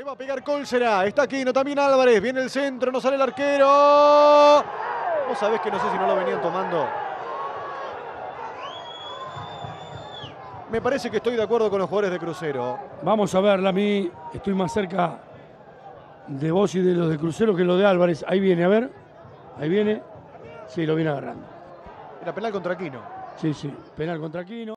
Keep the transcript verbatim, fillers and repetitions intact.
va a pegar Cólsera. Está Aquino, también Álvarez. Viene el centro, no sale el arquero. Vos sabés que no sé si no lo venían tomando. Me parece que estoy de acuerdo con los jugadores de Crucero. Vamos a verla, a mí estoy más cerca de vos y de los de Crucero que los de Álvarez. Ahí viene, a ver. Ahí viene. Sí, lo viene agarrando. Era penal contra Aquino. Sí, sí, penal contra Aquino.